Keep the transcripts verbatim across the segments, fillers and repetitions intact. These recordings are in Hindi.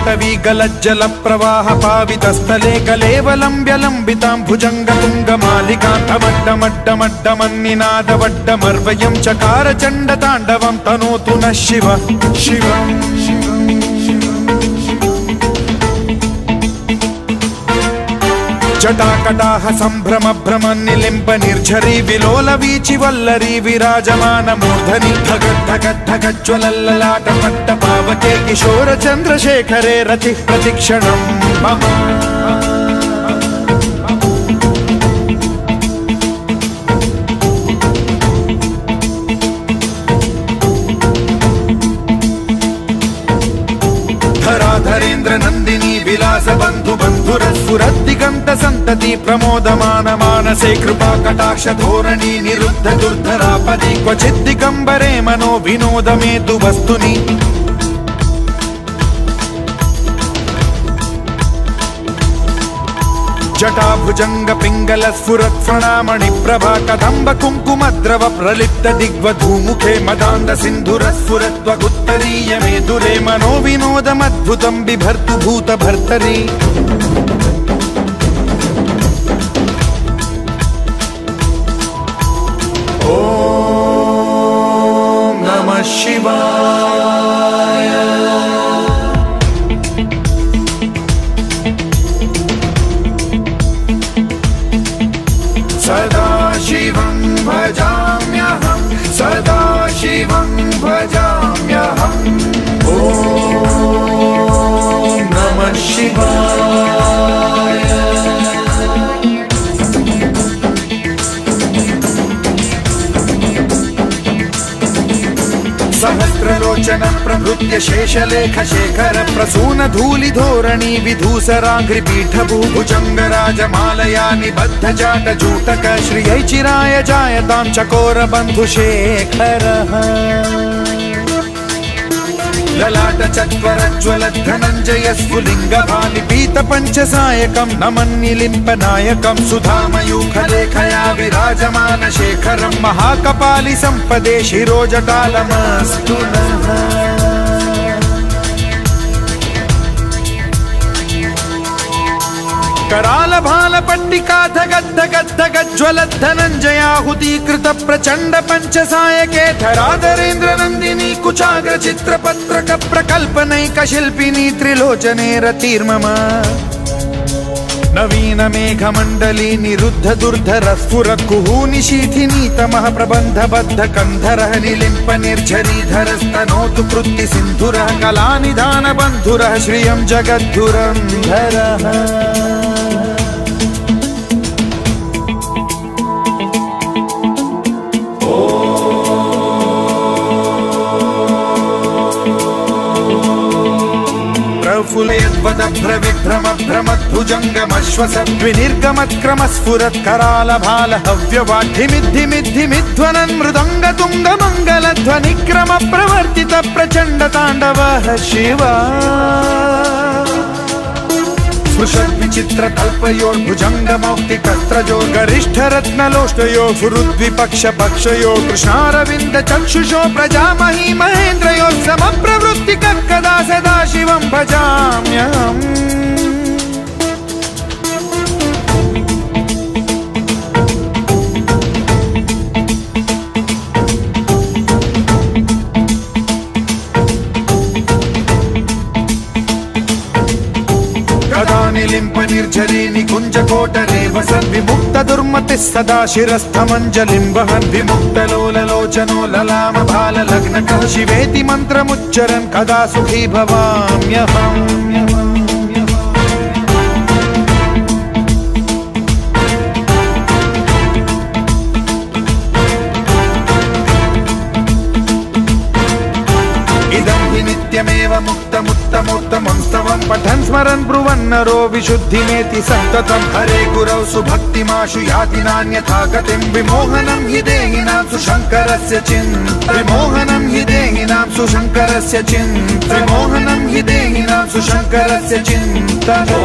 पाटवी गलज्जल प्रवाह पावितस्थले कलेवलम्ब्य लम्बितां भुजङ्गतुङ्गमालिकां तमड्डमड्डमड्डमन्निनादवड्डमर्वयं चकार चण्डताण्डवं तनोतु नः शिव शिवम् जटाकटाह संभ्रम भ्रम निलिम्ब निर्झरी विलोल वीचि वल्लरी विराजमान मूर्धनि धगत् धगत् धगज्ज्वलल्ललाट पट्ट पावके किशोर चन्द्रशेखरे रतिः प्रतिक्षणं मम धराधरेन्द्र नन्दिनी विलास बन्धु बन्धुरस्फुरद्दिगन्त सन्तति प्रमोदमान मानसे कृपा कटाक्ष धोरणी निरुद्ध दुर्धरापदि क्वचित् दिगम्बरे मनो विनोदमेतु वस्तुनि जटा भुजंग पिंगल स्फुरत् फणामणि प्रभा कदम्ब कुंकुमद्रव प्रलिप्त दिग्वधूमुखे मदान्द सिन्धुर स्फुरत् वगुत्तरीय मेदुरे मनो विनोदमद्भुतं बिभर्तु भूत भर्तरि ॐ नमः शिवाय। सदा शिवं भजाम्यहं सदा शिवं भजाम्यहम् ॐ नमः शिवाय। सहस्रलोचन प्रभृत्य शेषलेख शेखर प्रसून धूलि धोरणी विधूसराघ्रिपीठभू भुजंगराजमालया निबद्ध जाट जूटक श्रियै चिराय जायतां चकोर बन्धुशेखरः ललाट चत्वरज्वल धनञ्जय स्फुलिंग भालिपीत पंचसायकं नमन्निलिम्प नायकं सुधामयूखलेखया विराजमान शेखरं महाकपालि संपदे शिरोजटालमस्तु नः। कराल भाल पट्टिका धगद् धगद् धगज्ज्वलत् धनञ्जयाहुतीकृत प्रचण्ड पंचसायके धराधरेन्द्र नन्दिनी कुचाग्र चित्रपत्रक प्रकल्पनैक शिल्पिनी त्रिलोचने रतिर्मम नवीन मेघमण्डली निरुद्ध दुर्धर स्फुर कुहूनि शीथिनी तमः प्रबन्धबद्ध कन्धरः निलिम्प निर्झरीधरस्तनोतु कृत्ति सिन्धुरः कलानिधान बन्धुरः श्रियं जगद्धुरन्धरः प्रफुल्लयद्वदभ्रविभ्रम भ्रमद्भुजङ्गमश्वसद्विनिर्गमत् क्रमस्फुरत् कराल भाल हव्यवाढ्यमिद्धिमिद्धिमिध्वनन् मृदङ्ग तुङ्ग मङ्गलध्वनिक्रम प्रवर्तित प्रचण्ड ताण्डवः शिवा स्पृशद्विचित्र तल्पयोर्भुजङ्ग मौक्तिकस्त्रजो गरिष्ठ रत्नलोष्टयो फुरुद्विपक्ष पक्षयो कृष्णारविन्द चक्षुषो प्रजामही महेन्द्रयो समप्रवृत्तिकः कदा सदा शिवं भजाम्यहम् निलिम्प निर्झरी निकुंज कोटरे वसन् विमुक्त दुर्मतिः सदा शिरस्थमञ्जलिं वहन् विमुक्त लोललोचनो ललाम भाल लग्नकः शिवेति मन्त्रमुच्चरन् कदा सुखी भवाम्यहम् नित्यमेव मुक्तमुत्तमोत्तमं स्तवं पठन् स्मरन् ब्रुवन्नरो विशुद्धिमेति सन्ततं हरे गुरौ सुभक्तिमाशु याति नान्यथा गतिं विमोहनं हि देहिनां सुशङ्करस्य चिन्त विमोहनं हि देहिनां सुशङ्करस्य चिन्त विमोहनं हि देहिनां सुशङ्करस्य चिन्तनो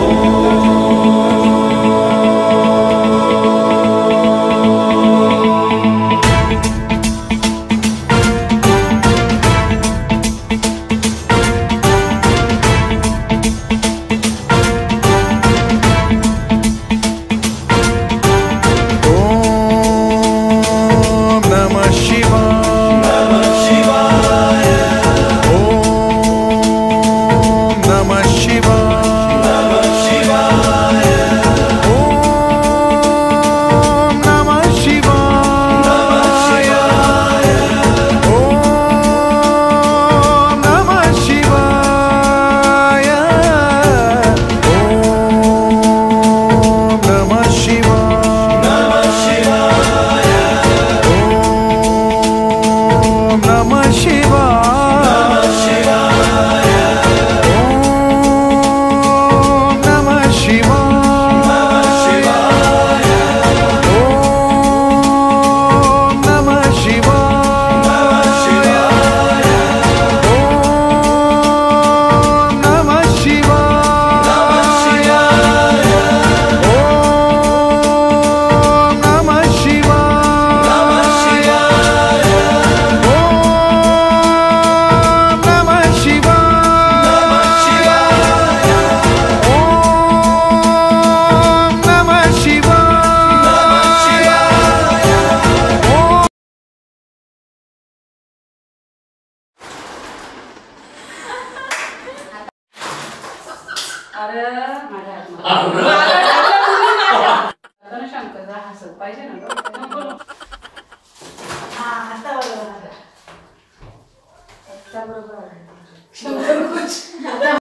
अरे माझ्या हात आता शंकर हसत पाहिजे ना. हा आता बरोबर आता बरोबर